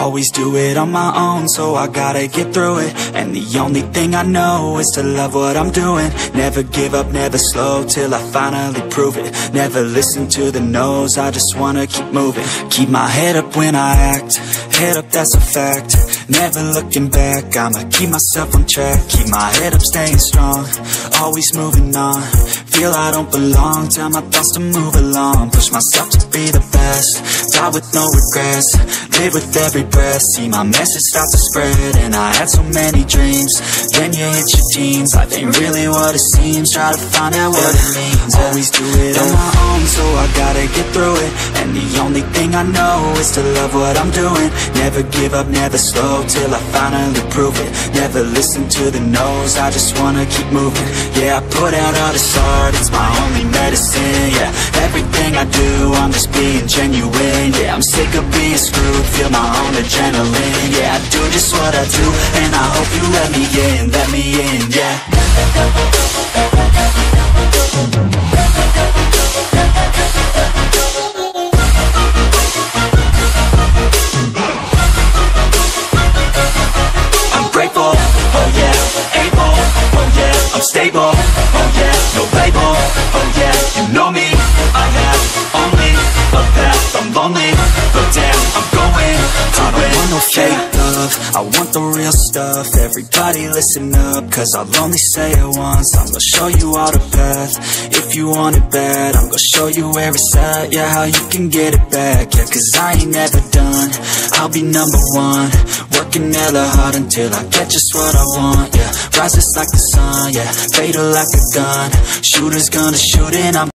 Always do it on my own, so I gotta get through it. And the only thing I know is to love what I'm doing. Never give up, never slow, till I finally prove it. Never listen to the no's, I just wanna keep moving. Keep my head up when I act, head up, that's a fact. Never looking back, I'ma keep myself on track. Keep my head up, staying strong, always moving on. Feel I don't belong, tell my thoughts to move along. Push myself to be the best, die with no regrets. Live with every breath, see my message start to spread. And I had so many dreams, then you hit your teens. Life ain't really what it seems, try to find out what it means. Always do it on my own, so I gotta get through it. And the only thing I know is to love what I'm doing. Never give up, never slow, till I finally prove it. Never listen to the no's, I just wanna keep moving. Yeah, I put out all this art, it's my only medicine. Yeah, everything I do, I'm just being genuine. Yeah, I'm sick of being screwed, feel my own adrenaline. Yeah, I do just what I do, and I hope you let me in, yeah. I'm grateful, oh yeah, able, oh yeah, I'm stable, oh yeah, no label, oh yeah, you know me, I have only a path, I'm lonely, but damn, I'm going to win. I don't want no fake love, I want the real stuff. Everybody listen up, cause I'll only say it once. I'm gonna show you all the path, if you want it bad. I'm gonna show you where it's at, yeah, how you can get it back. Yeah, cause I ain't never done, I'll be number one. Working hella hard until I get just what I want, yeah. Rises like the sun, yeah, fatal like a gun. Shooter's gonna shoot and I'm